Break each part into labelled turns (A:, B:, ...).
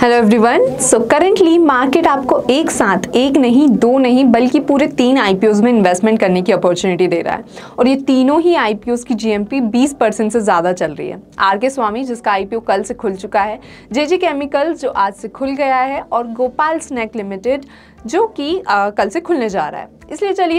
A: Hello everyone. So currently market आपको एक साथ एक नहीं दो नहीं बल्कि पूरे 3 आईपीओज में इन्वेस्टमेंट करने की अपॉर्चुनिटी दे रहा है और ये तीनों ही आईपीओज की जीएमपी 20% से ज़्यादा चल रही है। आरके स्वामी जिसका आईपीओ कल से खुल चुका है, जेजी केमिकल्स जो आज से खुल गया है और गोपाल स्नैक लिमिटेड जो कि कल से खुलने जा रहा है। इसलिए चलिए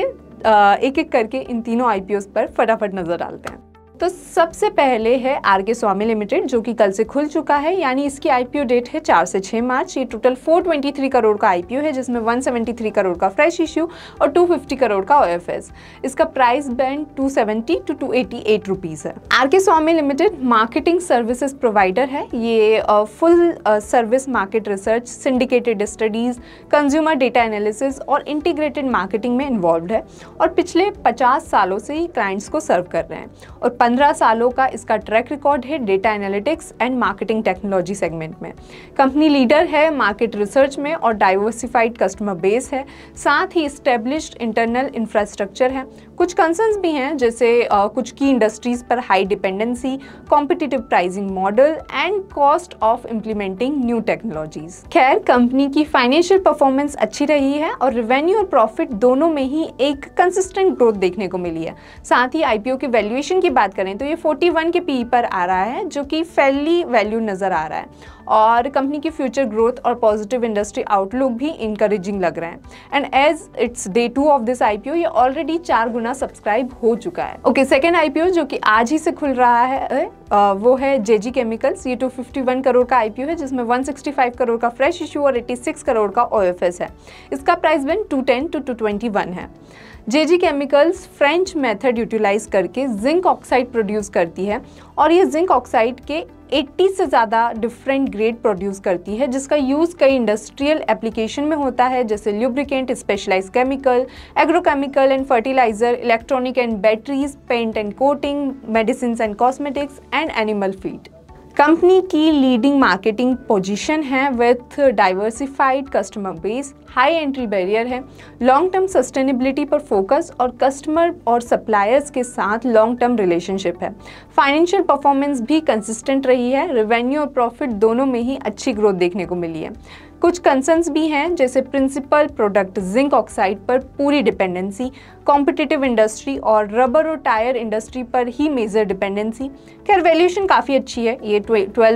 A: एक एक करके इन तीनों आईपीओज पर फटाफट नज़र डालते हैं। तो सबसे पहले है आरके स्वामी लिमिटेड जो कि कल से खुल चुका है, यानी इसकी आईपीओ डेट है 4 से 6 मार्च। ये टोटल 423 करोड़ का आईपीओ है जिसमें 173 करोड़ का फ्रेश इश्यू और 250 करोड़ का ओएफएस। इसका प्राइस बैंड 270 टू 288 रुपीज़ है। RK Swamy limited marketing services provider है। ये full service market research, syndicated studies, consumer data analysis और इंटीग्रेटेड मार्केटिंग में इन्वॉल्व है और पिछले 50 सालों से ही क्लाइंट्स को सर्व कर रहे हैं और 15 सालों का इसका ट्रैक रिकॉर्ड है data analytics and marketing technology segment में। कंपनी लीडर है मार्केट रिसर्च में और डाइवर्सिफाइड कस्टमर बेस है, साथ ही एस्टेब्लिश्ड इंटरनल इंफ्रास्ट्रक्चर है। कुछ कंसर्न्स भी हैं जैसे कुछ की इंडस्ट्रीज पर high dependency, competitive pricing model and cost of implementing new technologies. खैर कंपनी की फाइनेंशियल परफॉर्मेंस अच्छी रही है और रेवेन्यू और प्रॉफिट दोनों में ही एक कंसिस्टेंट ग्रोथ देखने को मिली है। साथ ही आईपीओ के वैल्यूएशन की बात करें तो ये 41 के पी पर आ रहा है जो कि फेयरली वैल्यू नज़र आ रहा है और कंपनी की फ्यूचर ग्रोथ और पॉजिटिव इंडस्ट्री आउटलुक भी इंकरेजिंग लग रहे हैं। And as it's day 2 of this IPO ये ऑलरेडी 4 गुना सब्सक्राइब हो चुका है। ओके, सेकेंड आईपीओ जो कि आज ही से खुल रहा है वो है जेजी केमिकल्स। ये 251 करोड़ का आईपीओ है जिसमें 165 करोड़ का फ्रेश इशू और 86 करोड़ का ओएफएस है। इसका प्राइस बैंड 210 टू 221 है। JG chemicals French method utilise करके जिंक ऑक्साइड प्रोड्यूस करती है और ये जिंक ऑक्साइड के 80 से ज़्यादा डिफरेंट ग्रेड प्रोड्यूस करती है जिसका यूज़ कई इंडस्ट्रियल एप्लीकेशन में होता है जैसे lubricant, specialised chemical, agrochemical and fertiliser, electronic and batteries, paint and coating, medicine and cosmetics and animal feed. Company की लीडिंग मार्केटिंग पोजीशन है with diversified customer base, high entry barrier है, long term sustainability पर focus और customer और suppliers के साथ long term relationship है। Financial performance भी कंसिस्टेंट रही है, रेवेन्यू और प्रॉफिट दोनों में ही अच्छी ग्रोथ देखने को मिली है। कुछ कंसर्न्स भी हैं जैसे प्रिंसिपल प्रोडक्ट जिंक ऑक्साइड पर पूरी डिपेंडेंसी, कॉम्पिटिटिव इंडस्ट्री और रबर और टायर इंडस्ट्री पर ही मेजर डिपेंडेंसी। खैर वैल्यूएशन काफ़ी अच्छी है, ये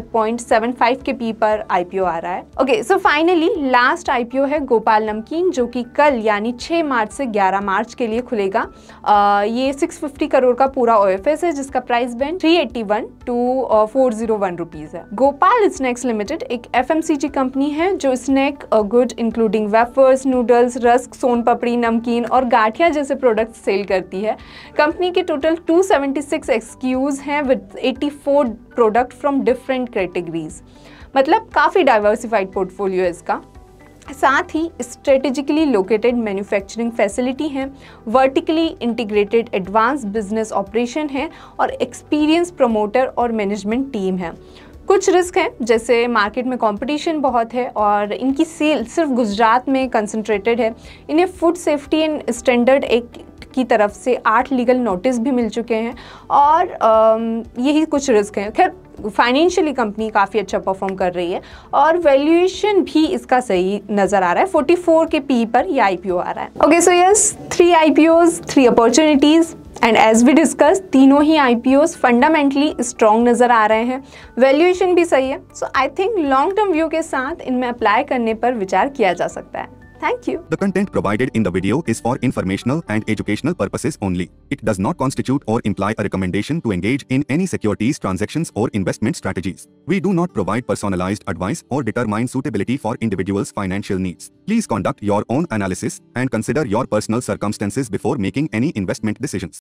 A: 12.75 के पी पर आईपीओ आ रहा है। Okay, so finally last IPO है गोपाल नमकीन जो कि कल यानी 6 मार्च से 11 मार्च के लिए खुलेगा। ये 650 करोड़ का पूरा ओएफएस है जिसका प्राइस बैंड 381 टू 401 रुपीज़ है। गोपाल स्नैक्स लिमिटेड एक एफएमसीजी कंपनी है जो snack good including wafers, noodles, rusk, soan papdi, namkeen और गाठिया जैसे प्रोडक्ट्स सेल करती है। कंपनी के टोटल 276 एक्सक्यूज हैं with 84 product from different categories, मतलब काफ़ी डाइवर्सिफाइड पोर्टफोलियो है इसका। साथ ही स्ट्रेटेजिकली लोकेटेड मैन्युफैक्चरिंग फैसिलिटी है, vertically integrated advance business operation है और एक्सपीरियंस प्रमोटर और मैनेजमेंट टीम है। कुछ रिस्क हैं जैसे मार्केट में कंपटीशन बहुत है और इनकी सेल सिर्फ गुजरात में कंसंट्रेटेड है। इन्हें food safety and standard act की तरफ से 8 लीगल नोटिस भी मिल चुके हैं और यही कुछ रिस्क हैं। खैर फाइनेंशियली कंपनी काफ़ी अच्छा परफॉर्म कर रही है और वैल्यूएशन भी इसका सही नज़र आ रहा है। 44 के पी पर यह आईपीओ आ रहा है। Okay, so yes 3 IPOs, 3 opportunities and as we discuss तीनों ही आईपीओज फंडामेंटली स्ट्रॉन्ग नज़र आ रहे हैं, वैल्यूएशन भी सही है। So I think long term view के साथ इनमें अप्लाई करने पर विचार किया जा सकता है। Thank you.
B: The content provided in the video is for informational and educational purposes only. It does not constitute or imply a recommendation to engage in any securities transactions or investment strategies. We do not provide personalized advice or determine suitability for individuals' financial needs. Please conduct your own analysis and consider your personal circumstances before making any investment decisions.